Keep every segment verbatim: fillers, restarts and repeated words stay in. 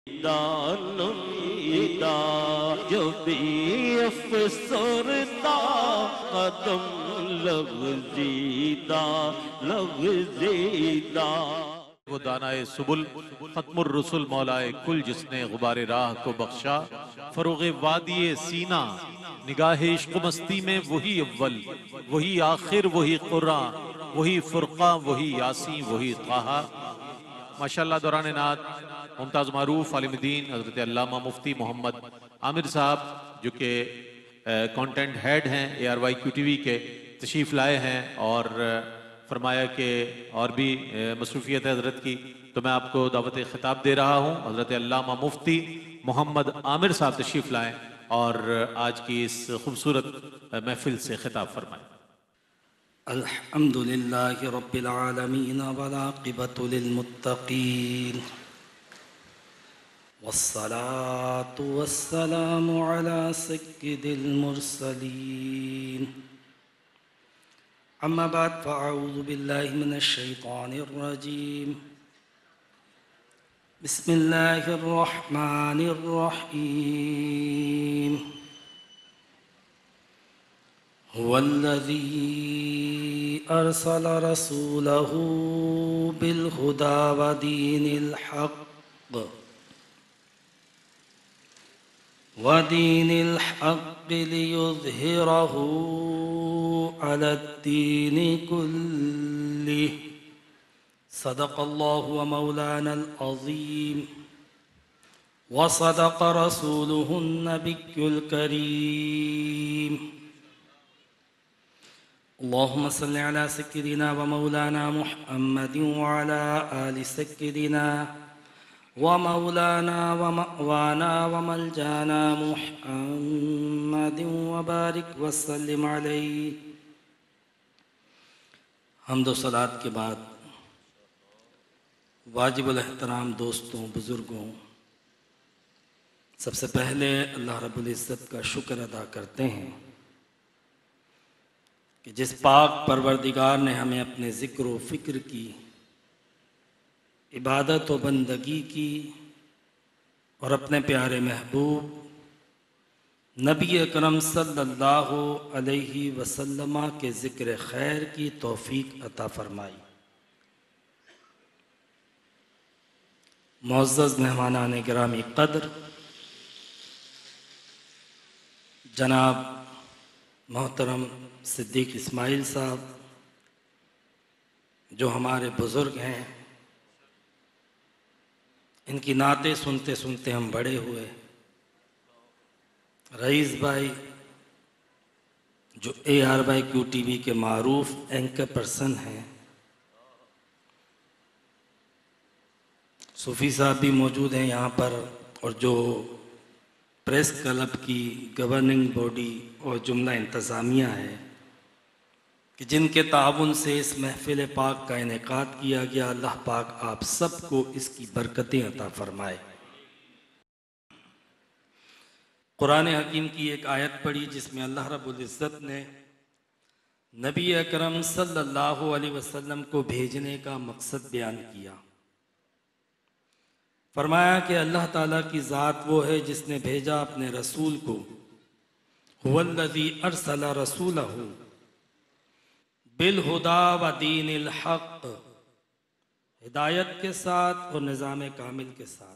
दानुमीदा जो भी अफसरदा कदम लग़ज़ीदा लग़ज़ीदा। वो दानाए सुबुल खत्मुर रसूल मौलाए कुल जिसने गुबारे राह को बख्शा, फरोगे वादिये सीना निगाहे इश्क़ मस्ती में वही अव्वल वही आखिर वही कुरान वही फुरक़ान वही यासीन वही ताहा। माशाअल्लाह दौरान नात मुमताज़ मारूफ आलिम-ए-दीन हज़रत अल्लामा मुफ्ती मोहम्मद आमिर साहब जो कि कंटेंट हेड हैं A R Y Q T V के, तशरीफ़ लाए हैं और फरमाया कि और भी मसरूफ़ियत है हज़रत की, तो मैं आपको दावत ख़िताब दे रहा हूँ। हज़रत अल्लामा मुफ्ती मोहम्मद आमिर साहब तशरीफ़ लाएँ और आज की इस खूबसूरत महफ़िल से ख़िताब फरमाएँ। अल्हम्दुलिल्लाहि रब्बिल आलमीन वल आक़िबतु लिल मुत्तक़ीन वस्सलातु वस्सलामु अला सय्यिदिल मुरसलीन। अम्मा बाद फ़अऊज़ु बिल्लाहि मिनश शैतानिर रजीम। बिस्मिल्लाहिर रहमानिर रहीम। हुवल्लज़ी अरसल रसूलहू बिल हुदा व दीनिल हक़्क़ व दीनिल हक़्क़ लियुज़हिरहू अलद्दीनि कुल्लिहि। सदक़ल्लाहु व मौलानल अज़ीम व सदक़ रसूलुहुन नबियुल करीम। अल्लाहुम्मा सल्लि अला सय्यिदिना व मौलाना मुहम्मदिन व अला आलि सय्यिदिना व मौलाना व मअवाना व मलजाना मुहम्मदिन व बारिक व सल्लिम अलैहि। हम्द व सलात के बाद वाजिबुल एहतराम दोस्तों, बुज़ुर्गों, सबसे पहले अल्लाह रब्बुल इज़्ज़त का शुक्र अदा करते हैं कि जिस पाक परवरदिगार ने हमें अपने ज़िक्र व फ़िक्र की इबादत व बंदगी की और अपने प्यारे महबूब नबी अकरम सल्लल्लाहु अलैहि वसल्लम के ज़िक्र खैर की तौफ़ीक अता फ़रमाई। मुअज़्ज़ज़ मेहमानान गिरामी क़द्र, जनाब मोहतरम सिद्दीक़ इस्माइल साहब जो हमारे बुज़ुर्ग हैं, इनकी नातें सुनते सुनते हम बड़े हुए। रईस भाई जो A R Y Q T V के मारूफ एंकर पर्सन हैं, सूफ़ी साहब भी मौजूद हैं यहाँ पर, और जो प्रेस क्लब की गवर्निंग बॉडी और जुमला इंतज़ामिया है कि जिनके ताउन से इस महफ़िल पाक का इनेकाद किया गया। अल्लाह पाक आप सबको इसकी बरकतें अता फ़रमाए। कुरान हकीम की एक आयत पढ़ी जिसमें अल्लाह रब्बुल इज़्ज़त ने नबी अकरम सल्लल्लाहु अलैहि वसल्लम को भेजने का मकसद बयान किया। फरमाया कि अल्लाह ताला की ज़ात वो है जिसने भेजा अपने रसूल को, हुवल्लज़ी अरसल रसूलहू बिल हुदा व दीनिल हक़्क़, हिदायत के साथ और निज़ाम कामिल के साथ,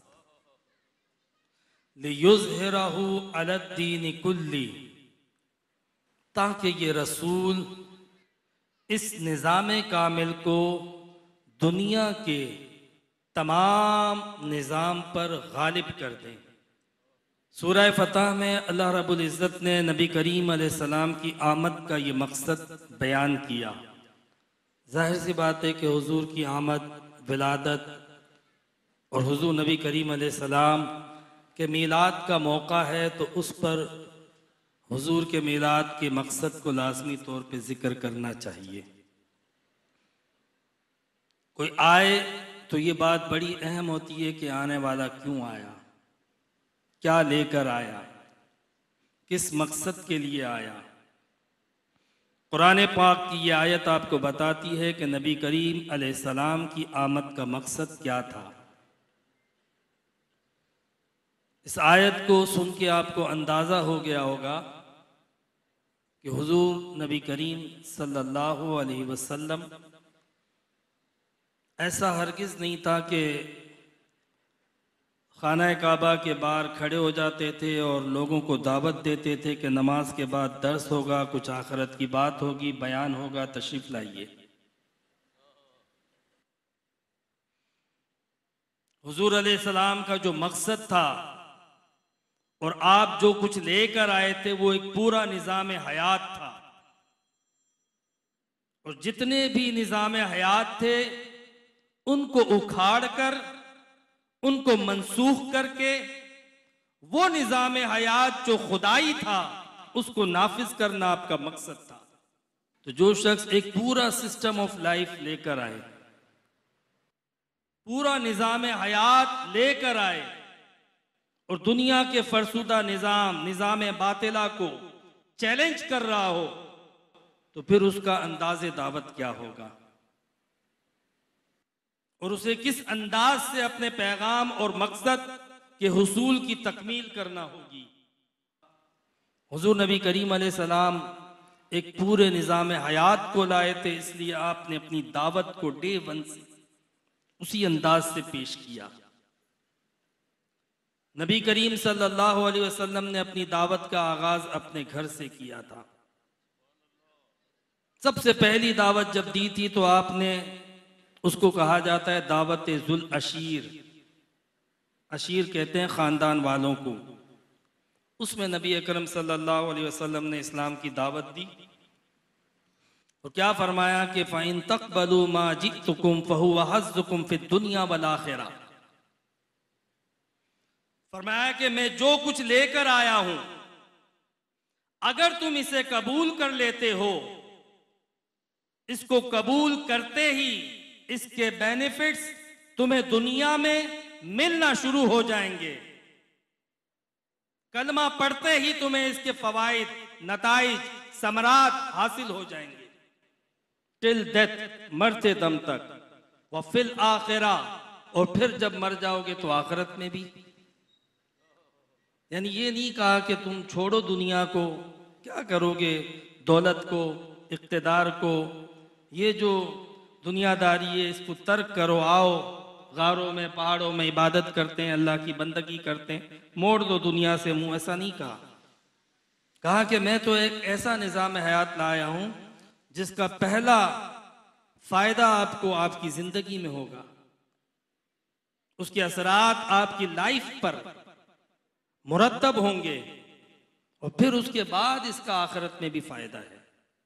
लियुज़हिरहू अलद्दीनि कुल्ली, ताकि ये रसूल इस निज़ाम कामिल को दुनिया के तमाम निज़ाम पर गालिब कर दें। सूरह फतह में अल्लाह रब्बुल इज़्ज़त ने नबी करीम अलैहिस्सलाम की आमद का ये मकसद बयान किया। ज़ाहिर सी बात है कि हुजूर की आमद, विलादत और हुजूर नबी करीम अलैहिस्सलाम के मीलाद का मौका है, तो उस पर हुजूर के मीलाद के मकसद को लाज़मी तौर पे ज़िक्र करना चाहिए। कोई आए तो ये बात बड़ी अहम होती है कि आने वाला क्यों आया, क्या लेकर आया, किस मकसद के लिए आया। कुरान पाक की ये आयत आपको बताती है कि नबी करीम अलैहिस्सलाम की आमद का मकसद क्या था। इस आयत को सुन के आपको अंदाज़ा हो गया होगा कि हुजूर नबी करीम सल्लल्लाहु अलैहि वसल्लम ऐसा हरगिज़ नहीं था कि खाना काबा के बाहर खड़े हो जाते थे और लोगों को दावत देते थे कि नमाज के बाद दर्स होगा, कुछ आखिरत की बात होगी, बयान होगा, तशरीफ लाइए। हुजूर अलैहिस्सलाम का जो मकसद था और आप जो कुछ लेकर आए थे वो एक पूरा निज़ाम हयात था, और जितने भी निज़ाम हयात थे उनको उखाड़ कर, उनको मनसूख करके वो निज़ाम हयात जो खुदाई था उसको नाफिज करना आपका मकसद था। तो जो शख्स एक पूरा सिस्टम ऑफ लाइफ लेकर आए, पूरा निज़ाम हयात लेकर आए और दुनिया के फरसुदा निज़ाम निज़ाम बातिला को चैलेंज कर रहा हो, तो फिर उसका अंदाज़े दावत क्या होगा और उसे किस अंदाज से अपने पैगाम और मकसद के हुसूल की तकमील करना होगी। हुजूर नबी करीम अलैहिस्सलाम एक पूरे निज़ाम हयात को लाए थे, इसलिए आपने अपनी दावत को डे वन से उसी अंदाज से पेश किया। नबी करीम सल्लल्लाहु अलैहि वसल्लम ने अपनी दावत का आगाज अपने घर से किया था। सबसे पहली दावत जब दी थी तो आपने, उसको कहा जाता है दावत जुल अशीर, अशीर कहते हैं खानदान वालों को। उसमें नबी अकरम सल्लल्लाहु अलैहि वसल्लम ने इस्लाम की दावत दी और क्या फरमाया कि फ़इन तक़बलू मा जिअतुकुम फ़हुव हज़्ज़ुकुम फ़िद दुनिया वल आखिरा। फरमाया कि मैं जो कुछ लेकर आया हूं, अगर तुम इसे कबूल कर लेते हो, इसको कबूल करते ही इसके बेनिफिट्स तुम्हें दुनिया में मिलना शुरू हो जाएंगे। कलमा पढ़ते ही तुम्हें इसके फवाइद, नताइज, समरात हासिल हो जाएंगे टिल डेथ, मरते दम तक। व फिल आखिरा, और फिर जब मर जाओगे तो आखिरत में भी। यानी ये नहीं कहा कि तुम छोड़ो दुनिया को, क्या करोगे दौलत को, इख्तिदार को, ये जो दुनियादारी है इसको तर्क करो, आओ गारों में पहाड़ों में इबादत करते हैं, अल्लाह की बंदगी करते हैं, मोड़ दो दुनिया से मुंह। ऐसा नहीं कहा। कहा कि मैं तो एक ऐसा निज़ाम हयात लाया हूं जिसका पहला फायदा आपको आपकी जिंदगी में होगा, उसके असरात आपकी लाइफ पर मुरतब होंगे और फिर उसके बाद इसका आखिरत में भी फायदा है।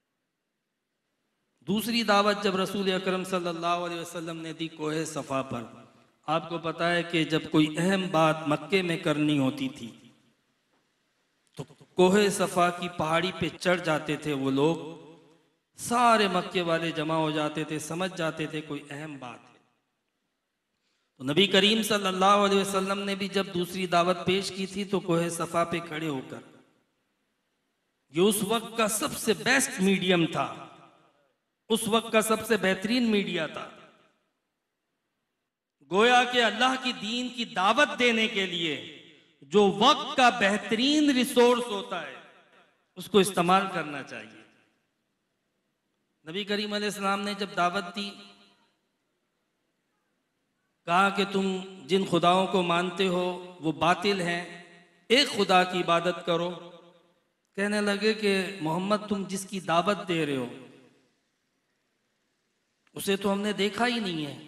दूसरी दावत जब रसूल अकरम सल्लल्लाहु अलैहि वसल्लम ने दी कोहे सफा पर, आपको पता है कि जब कोई अहम बात मक्के में करनी होती थी तो कोहे सफा की पहाड़ी पे चढ़ जाते थे वो लोग, सारे मक्के वाले जमा हो जाते थे, समझ जाते थे कोई अहम बात है। तो नबी करीम सल्लल्लाहु अलैहि वसल्लम ने भी जब दूसरी दावत पेश की थी तो कोहे सफा पे खड़े होकर, ये उस वक्त का सबसे बेस्ट मीडियम था, उस वक्त का सबसे बेहतरीन मीडिया था। गोया कि अल्लाह की दीन की दावत देने के लिए जो वक्त का बेहतरीन रिसोर्स होता है उसको इस्तेमाल करना चाहिए। नबी करीम अलैहिस्सलाम ने जब दावत दी, कहा कि तुम जिन खुदाओं को मानते हो वो बातिल हैं, एक खुदा की इबादत करो। कहने लगे कि मोहम्मद तुम जिसकी दावत दे रहे हो उसे तो हमने देखा ही नहीं है,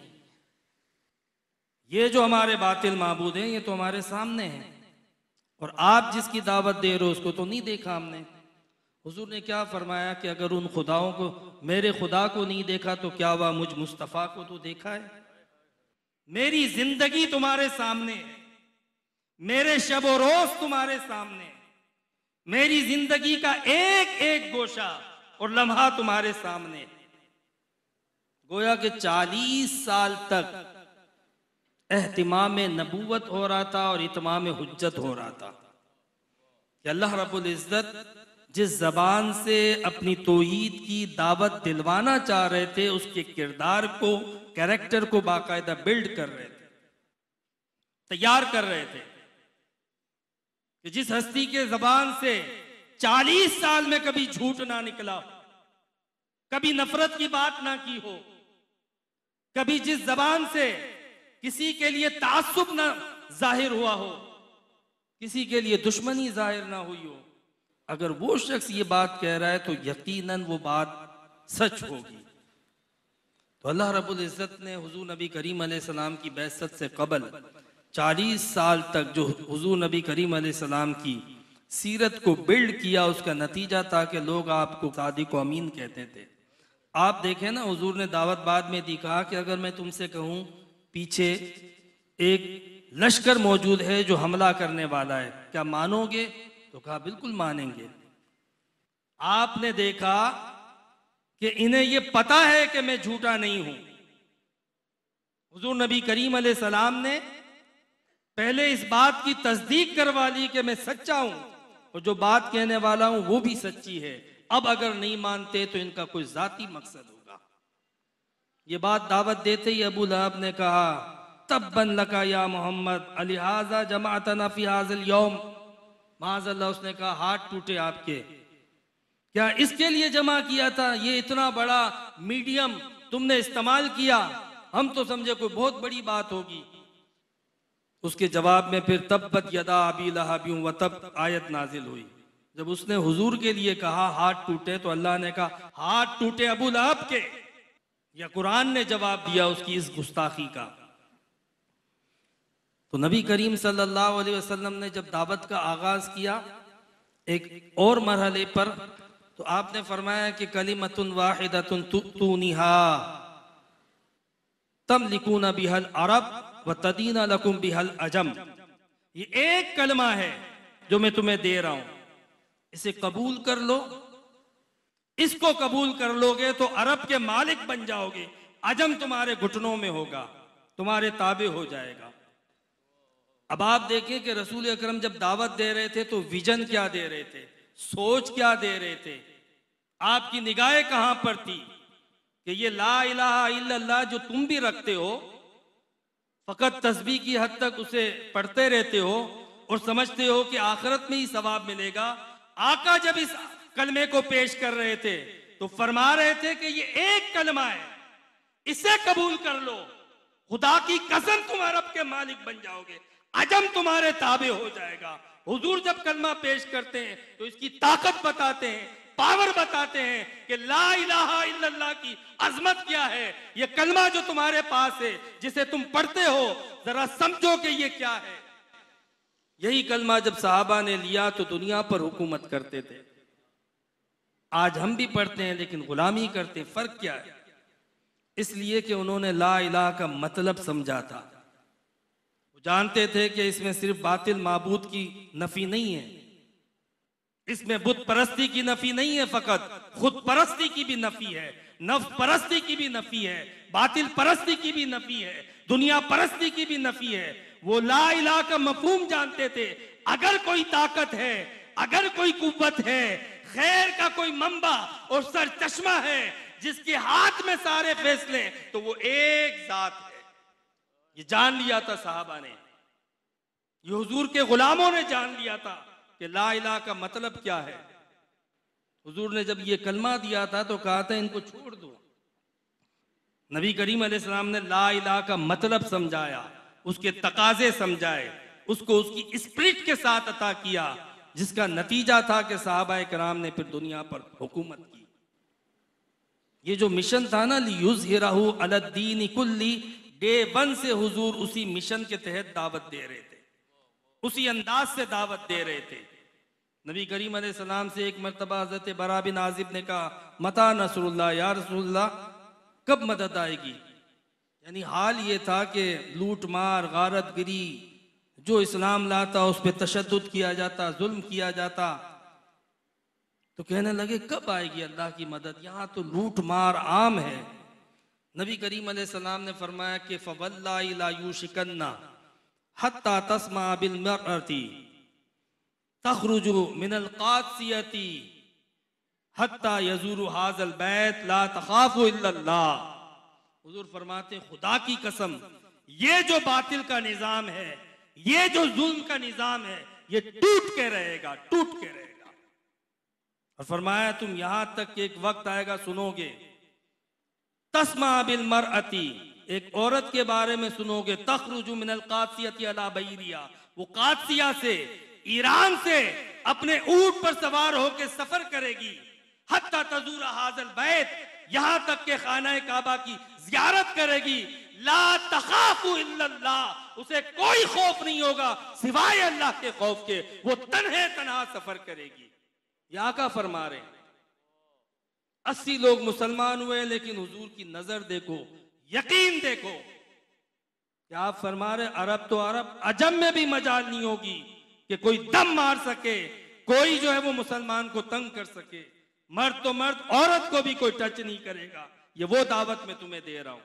ये जो हमारे बातिल माबूद हैं ये तो हमारे सामने हैं, और आप जिसकी दावत दे रहे हो उसको तो नहीं देखा हमने। हुजूर ने क्या फरमाया कि अगर उन खुदाओं को, मेरे खुदा को नहीं देखा तो क्या हुआ, मुझ मुस्तफ़ा को तो देखा है। मेरी जिंदगी तुम्हारे सामने है, मेरे शब और रोज तुम्हारे सामने, मेरी जिंदगी का एक एक गोशा और लम्हा तुम्हारे सामने। गोया कि चालीस साल तक एहतिमाम नबूवत हो रहा था और इतमाम हुज्जत हो रहा था कि अल्लाह रब्बुल इज्जत जिस जबान से अपनी तौहीद की दावत दिलवाना चाह रहे थे उसके किरदार को, कैरेक्टर को बाकायदा बिल्ड कर रहे थे, तैयार कर रहे थे। कि जिस हस्ती के जबान से चालीस साल में कभी झूठ ना निकला, कभी नफरत की बात ना की हो, कभी जिस जबान से किसी के लिए तासुब ना जाहिर हुआ हो, किसी के लिए दुश्मनी जाहिर ना हुई हो, अगर वो शख्स ये बात कह रहा है तो यकीनन वो बात सच होगी। तो अल्लाह रब्बुल इज़्ज़त ने हुजूर नबी करीम अलैहिस्सलाम की बैसत से कबल चालीस साल तक जो हुजूर नबी करीम अलैहिस्सलाम की सीरत को बिल्ड किया, उसका नतीजा था कि लोग आपको सादिक व अमीन कहते थे। आप देखें ना, हुजूर ने दावत बाद में दी, कहा कि अगर मैं तुमसे कहूं पीछे एक लश्कर मौजूद है जो हमला करने वाला है, क्या मानोगे? तो कहा बिल्कुल मानेंगे। आपने देखा कि इन्हें यह पता है कि मैं झूठा नहीं हूं। हुजूर नबी करीम अलैहिस्सलाम ने पहले इस बात की तस्दीक करवा ली कि मैं सच्चा हूं और जो बात कहने वाला हूं वो भी सच्ची है। अब अगर नहीं मानते तो इनका कोई जाती मकसद होगा। ये बात दावत देते ही अबू लहब ने कहा, तब्बन लका या मोहम्मद अलिहाजा जमाअतना फी हाज़िल यौम। माज़अल्लाह, उसने कहा हाथ टूटे आपके, क्या इसके लिए जमा किया था? ये इतना बड़ा मीडियम तुमने इस्तेमाल किया, हम तो समझे कोई बहुत बड़ी बात होगी। उसके जवाब में फिर तब्बत यदा अबी लहब व तब आयत नाजिल हुई। जब उसने हुजूर के लिए कहा हाथ टूटे, तो अल्लाह ने कहा हाथ टूटे अबू लहब के। या कुरान ने जवाब दिया उसकी इस गुस्ताखी का। तो नबी करीम सल्लल्लाहु अलैहि वसल्लम ने जब दावत का आगाज किया एक और मरहले पर, तो आपने फरमाया कि कलिमतुन वाहिदतुन तुतूनिहा तमलिकून बिहल अरब व तदीना लकुम बिहल अजम। ये एक कलमा है जो मैं तुम्हें दे रहा हूं, इसे कबूल कर लो। इसको कबूल कर लोगे तो अरब के मालिक बन जाओगे, अजम तुम्हारे घुटनों में होगा, तुम्हारे ताबे हो जाएगा। अब आप देखें कि रसूल अकरम जब दावत दे रहे थे तो विजन क्या दे रहे थे, सोच क्या दे रहे थे, आपकी निगाहें कहां पर थी कि ये ला इलाहा इल्लल्लाह जो तुम भी रखते हो, फकत तस्बीह की हद तक उसे पढ़ते रहते हो और समझते हो कि आखिरत में ही सवाब मिलेगा। आका जब इस कलमे को पेश कर रहे थे तो फरमा रहे थे कि ये एक कलमा है, इसे कबूल कर लो, खुदा की कसम तुम अरब के मालिक बन जाओगे, अजम तुम्हारे ताबे हो जाएगा। हुजूर जब कलमा पेश करते हैं तो इसकी ताकत बताते हैं, पावर बताते हैं कि ला इलाहा इल्लल्लाह की अजमत क्या है। ये कलमा जो तुम्हारे पास है, जिसे तुम पढ़ते हो, जरा समझो कि ये क्या है। यही कलमा जब सहाबा ने लिया तो दुनिया पर हुकूमत करते थे। आज हम भी पढ़ते हैं लेकिन गुलामी करते। फर्क क्या है? इसलिए कि उन्होंने ला इलाहा का मतलब समझा था। वो जानते थे कि इसमें सिर्फ बातिल माबूद की नफी नहीं है, इसमें बुत परस्ती की नफी नहीं है, फकत खुद परस्ती की भी नफी है, नफ्स परस्ती की भी नफी है, बातिल परस्ती की भी नफी है, दुनिया परस्ती की भी नफी है। वो ला इलाहा का मफहूम जानते थे। अगर कोई ताकत है, अगर कोई कुव्वत है, खैर का कोई मंबा और सर चश्मा है जिसके हाथ में सारे फैसले, तो वो एक जात है। ये जान लिया था साहबा ने, ये हुजूर के गुलामों ने जान लिया था कि ला इलाहा का मतलब क्या है। हुजूर ने जब ये कलमा दिया था तो कहा था इनको छोड़ दो। नबी करीम अलैहिस्सलाम ने ला इलाहा का मतलब समझाया, उसके तकाजे समझाए, उसको उसकी स्पिरिट के साथ अता किया, जिसका नतीजा था कि सहाबाए किराम ने फिर दुनिया पर हुकूमत की। ये जो मिशन था ना, लियुज़हिरहु अलद्दीन कुल्ली, डे वन से हुजूर उसी मिशन के तहत दावत दे रहे थे, उसी अंदाज से दावत दे रहे थे। नबी करीम अलैहिस्सलाम से एक मरतबा हज़रत बरा बिन आज़िब ने कहा, मता नसरुल्लाह या रसूलल्लाह, कब मदद आएगी? यानी हाल ये था कि लूट मार गारत गिरी जो इस्लाम लाता उस पर तशद्दुद किया जाता, जुल्म किया जाता। तो कहने लगे कब आएगी अल्लाह की मदद? यहाँ तो लूट मार आम है। नबी करीम अलैहिस्सलाम ने फरमाया कि फवल्लाहि ला युशिकन्ना हत्ता तस्मा बिल मरअती तखरुजु मिनल कासियती हत्ता यज़ूरु हाज़ल बैत ला तखाफु इल्लल्लाह। हुजूर फरमाते खुदा की कसम, ये जो बातिल का निजाम है, ये जो जुल्म का निजाम है, ये टूट के रहेगा, टूट के रहेगा। और फरमाया तुम यहां तक कि एक वक्त आएगा, सुनोगे, तस्मा बिल मरअती, एक औरत के बारे में सुनोगे, तखरुजु मिनल कासियती अला बैरिया, वो कासिया से, ईरान से अपने ऊंट पर सवार होकर सफर करेगी, हत्ता तजूरा हाजल बैत, यहां तक के खाना काबा की जियारत करेगी, ला तखाफु इल्लल्लाह, उसे कोई खौफ नहीं होगा सिवाय अल्लाह के खौफ के, वो तन्हे तन्हा सफर करेगी। या का फरमा रहे अस्सी लोग मुसलमान हुए, लेकिन हुजूर की नजर देखो, यकीन देखो। क्या आप फरमा रहे अरब तो अरब, अजम में भी मजाल नहीं होगी कि कोई दम मार सके, कोई जो है वो मुसलमान को तंग कर सके। मर्द तो मर्द, औरत को भी कोई टच नहीं करेगा। ये वो दावत मैं तुम्हें दे रहा हूं।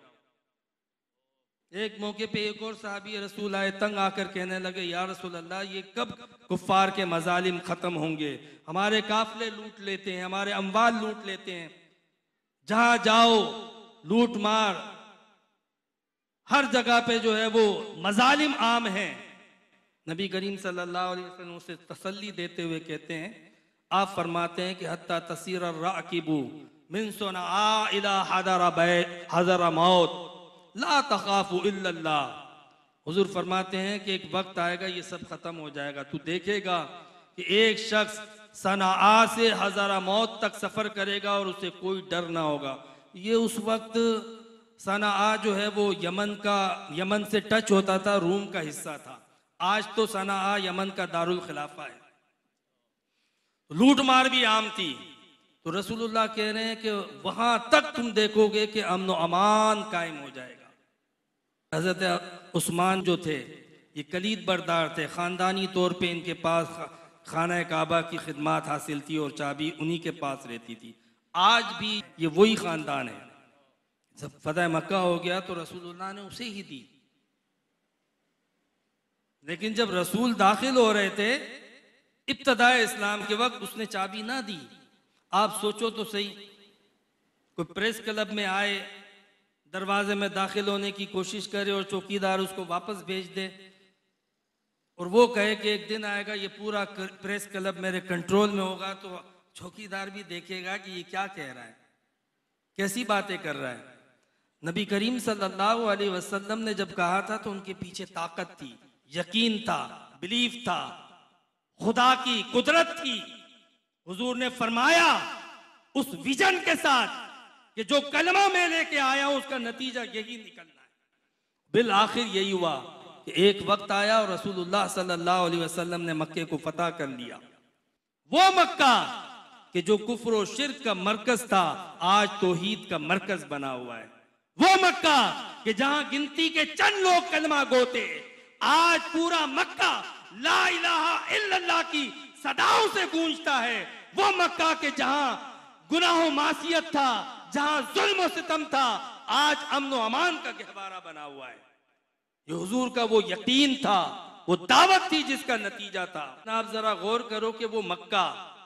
एक मौके पे एक और साहबी रसूल आए, तंग आकर कहने लगे, या रसूल अल्लाह, ये कब कुफ्फार के मजालिम खत्म होंगे? हमारे काफले लूट लेते हैं, हमारे अम्वाल लूट लेते हैं, जहां जाओ लूट मार, हर जगह पे जो है वो मजालिम आम है। नबी करीम सल्लल्लाहु अलैहि वसल्लम उसे तसल्ली देते हुए कहते हैं, आप फरमाते हैं कि हत्ता तसीर राकिबू मिन सुनआ इला हदरा बैत हदरा मौत ला तखाफु इल्लल्लाह। हुजूर फरमाते हैं कि एक वक्त आएगा, ये सब खत्म हो जाएगा, तू देखेगा कि एक शख्स सनआ से हजारा मौत तक सफर करेगा और उसे कोई डर ना होगा। ये उस वक्त सनआ जो है वो यमन का, यमन से टच होता था, रूम का हिस्सा था। आज तो सनआ यमन का दारुल खिलाफा है। लूट मार भी आम थी। तो रसूलुल्लाह कह रहे हैं कि वहां तक तुम देखोगे कि अमन अमान कायम हो जाएगा। हजरत उस्मान जो थे ये कलीद बरदार थे, खानदानी तौर पे इनके पास खाना काबा की खिदमत हासिल थी और चाबी उन्हीं के पास रहती थी। आज भी ये वही खानदान है। जब फतह मक्का हो गया तो रसूलुल्लाह ने उसे ही दी, लेकिन जब रसूल दाखिल हो रहे थे इब्तदाए इस्लाम के वक्त, उसने चाबी ना दी। आप सोचो तो सही, कोई प्रेस क्लब में आए, दरवाजे में दाखिल होने की कोशिश करे और चौकीदार उसको वापस भेज दे, और वो कहे कि एक दिन आएगा ये पूरा प्रेस क्लब मेरे कंट्रोल में होगा, तो चौकीदार भी देखेगा कि ये क्या कह रहा है, कैसी बातें कर रहा है। नबी करीम सल्लल्लाहु अलैहि वसल्लम ने जब कहा था तो उनके पीछे ताकत थी, यकीन था, बिलीफ था, खुदा की कुदरत थी। हुजूर ने फरमाया उस विजन के साथ कि जो कलमा में लेके आया हूं उसका नतीजा यही निकलना है। बिल आखिर यही हुआ कि एक वक्त आया और रसूलुल्लाह सल्लल्लाहु अलैहि वसल्लम ने मक्के को फतह कर लिया। वो मक्का कि जो कुफ्र और शिर्क का मरकज था, आज तौहीद का मरकज बना हुआ है। वो मक्का कि जहां गिनती के चंद लोग कलमा गोते, आज पूरा मक्का ला इलाहा इल्लल्लाह की सदाओं से गूंजता है। वो मक्का के जहां गुनाह मासियत था, जहां जुल्म और सितम था, आज अमन व अमान का गहवारा बना हुआ है। ये हुजूर का वो यकीन था, वो दावत थी जिसका नतीजा था। आप जरा गौर करो कि वो मक्का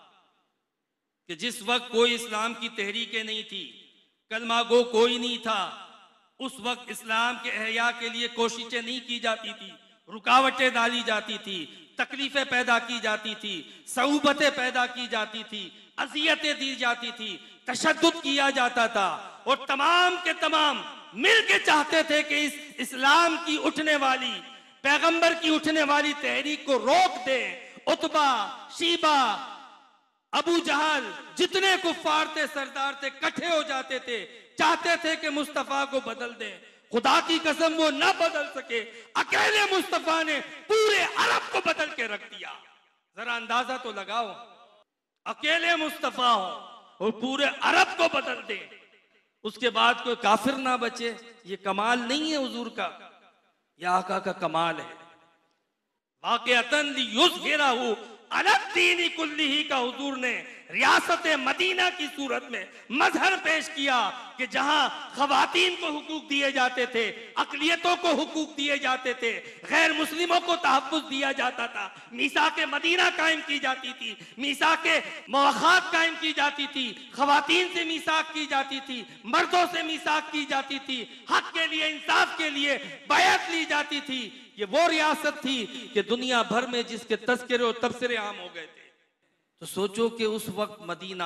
कि जिस वक्त कोई इस्लाम की तहरीकें नहीं थी, कलमा गो कोई नहीं था, उस वक्त इस्लाम के एहया के लिए कोशिशें नहीं की जाती थी, रुकावटें डाली जाती थी, तकलीफें पैदा की जाती थी, सऊबतें पैदा की जाती थी, अजियतें दी जाती थी, तशद्दुद किया जाता था, और तमाम के तमाम मिल के चाहते थे कि इस इस्लाम की उठने वाली, पैगंबर की उठने वाली तहरीक को रोक दे। उतबा, शीबा, अबू जहल, जितने कुफ्फार थे, सरदार थे, इकट्ठे हो जाते थे, चाहते थे कि मुस्तफा को बदल दे। खुदा की कसम वो न बदल सके, अकेले मुस्तफा ने पूरे अरब को बदल के रख दिया। जरा अंदाजा तो लगाओ, अकेले मुस्तफा हो और पूरे अरब को बदल दे, उसके बाद कोई काफिर ना बचे। ये कमाल नहीं है हुजूर का, यह आका का कमाल है। वाक़िअतन लियुज़हिरहु अला दीनि कुल्लिही का हुजूर ने रियासत मदीना की सूरत में मजहर पेश किया कि जहां खवातीन को हुकूक दिए जाते थे, अकलियतों को हुकूक दिए जाते थे, गैर मुस्लिमों को तहफ़्फ़ुज़ दिया जाता था, मीसाक़े मदीना कायम की जाती थी, मीसाक़े मवाख़ात कायम की जाती थी, खवातीन से मीसाक की जाती थी, मर्दों से मीसाक की जाती थी, हक के लिए, इंसाफ के लिए बैअत ली जाती थी। ये वो रियासत थी कि दुनिया भर में जिसके तज़किरे और तबसरे आम हो गए थे। तो सोचो कि उस वक्त मदीना,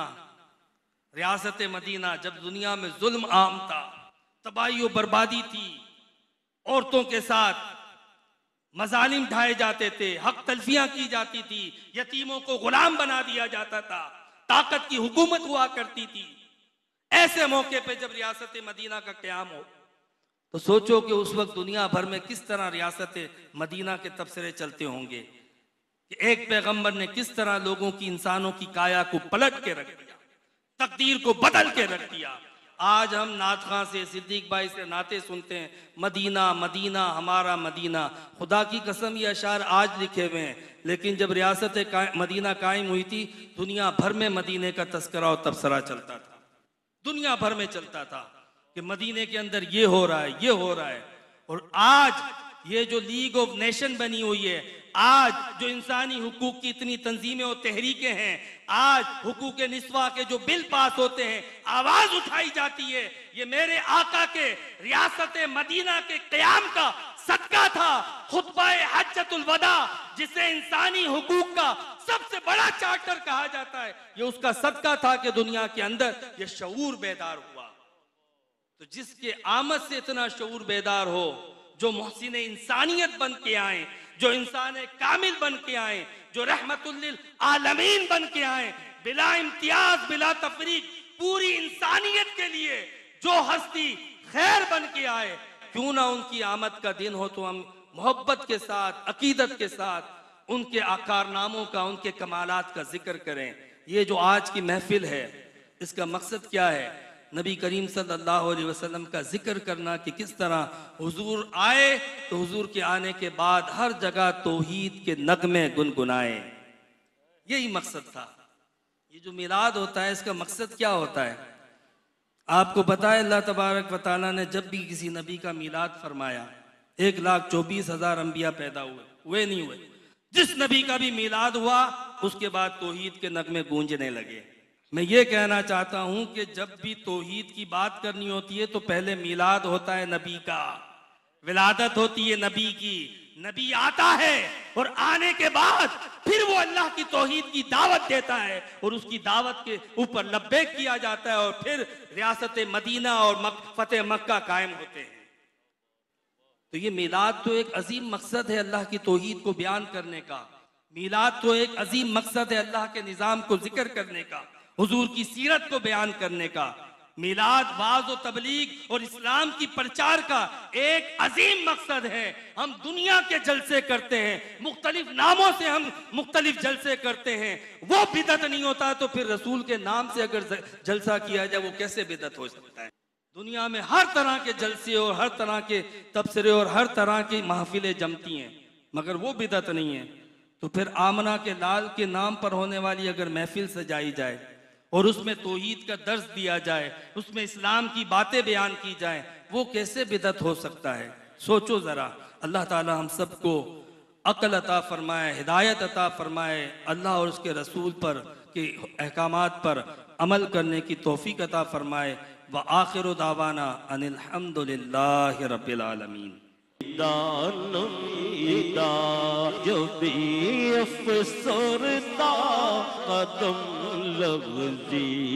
रियासत मदीना, जब दुनिया में जुल्म आम था, तबाही और बर्बादी थी, औरतों के साथ मजालिम ढाए जाते थे, हक तलफियां की जाती थी, यतीमों को गुलाम बना दिया जाता था, ताकत की हुकूमत हुआ करती थी। ऐसे मौके पे जब रियासत मदीना का क़याम हो तो सोचो कि उस वक्त दुनिया भर में किस तरह रियासत मदीना के तबसरे चलते होंगे कि एक पैगंबर ने किस तरह लोगों की, इंसानों की काया को पलट के रख दिया, तकदीर को बदल के रख दिया। आज हम नात खां से, सिद्दीक भाई से नाते सुनते हैं, मदीना मदीना हमारा मदीना। खुदा की कसम ये अशार आज लिखे हुए हैं, लेकिन जब रियासत का, मदीना कायम हुई थी, दुनिया भर में मदीने का तस्करा और तबसरा चलता था, दुनिया भर में चलता था कि मदीने के अंदर ये हो रहा है, ये हो रहा है। और आज ये जो लीग ऑफ नेशन बनी हुई है, आज जो इंसानी हुकूक की इतनी तंजीमें और तहरीकें हैं, आज हुकूक निस्वा के जो बिल पास होते हैं, आवाज उठाई जाती है, ये मेरे आका के रियासत मदीना के क़याम का सदका था। खुतबाए हज्जतुल वदा, जिसे इंसानी हुकूक का सबसे बड़ा चार्टर कहा जाता है, ये उसका सदका था कि दुनिया के अंदर ये शऊर बेदार हुआ। तो जिसके आमद से इतना शऊर बेदार हो, जो मोहसिन इंसानियत बन के आए, जो इंसान कामिल बन के आए, जो रहमतुल लिल आलमीन बन के आए, बिला इम्तियाज, बिला तफरीक, पूरी इंसानियत के लिए जो हस्ती खैर बन के आए, क्यों ना उनकी आमद का दिन हो तो हम मोहब्बत के साथ, अकीदत के साथ उनके कारनामों का, उनके कमालात का जिक्र करें। ये जो आज की महफिल है, इसका मकसद क्या है? नबी करीम सल्लल्लाहु अलैहि वसल्लम का जिक्र करना कि किस तरह हुजूर आए तो हुजूर के आने के बाद हर जगह तौहीद के नगमे गुनगुनाए। यही मकसद था। ये जो मिलाद होता है, इसका मकसद क्या होता है? आपको पता है, अल्लाह तबारक व तआला ने जब भी किसी नबी का मिलाद फरमाया, एक लाख चौबीस हजार अम्बिया पैदा हुए, हुए नहीं हुए, जिस नबी का भी मिलाद हुआ उसके बाद तौहीद के नगमे गूंजने लगे। मैं ये कहना चाहता हूं कि जब भी तौहीद की बात करनी होती है तो पहले मिलाद होता है नबी का, विलादत होती है नबी की, नबी आता है और आने के बाद फिर वो अल्लाह की तौहीद की दावत देता है और उसकी दावत के ऊपर लब्बैक किया जाता है और फिर रियासत मदीना और मक, फतेह मक्का कायम होते हैं। तो ये मिलाद तो एक अजीम मकसद है अल्लाह की तौहीद को बयान करने का। मिलाद तो एक अजीम मकसद है अल्लाह के निज़ाम को जिक्र करने का, हुजूर की सीरत को बयान करने का। मिलाद वाज और तबलीग और इस्लाम की प्रचार का एक अजीम मकसद है। हम दुनिया के जलसे करते हैं, मुख्तलिफ नामों से हम मुख्तलिफ जलसे करते हैं, वो बिदत नहीं होता तो फिर रसूल के नाम से अगर जलसा किया जाए वो कैसे बिदत हो सकता है? दुनिया में हर तरह के जलसे और हर तरह के तबसरे और हर तरह की महफिलें जमती हैं, मगर वो बिदत नहीं है। तो फिर आमना के लाल के नाम पर होने वाली अगर महफिल सजाई जाए और उसमें तौहीद का दर्स दिया जाए, उसमें इस्लाम की बातें बयान की जाए, वो कैसे बिदत हो सकता है? सोचो ज़रा। अल्लाह ताला हम सबको अक्ल अता फरमाए, हिदायत अता फरमाए, अल्लाह और उसके रसूल पर के अहकामात पर अमल करने की तौफीक अता फरमाए। व आखिर दावाना अनिल हम्दुलिल्लाहि रब्बिल आलमीन। दानम इदा जो भी अफसरदा कदम लफ्ज़ी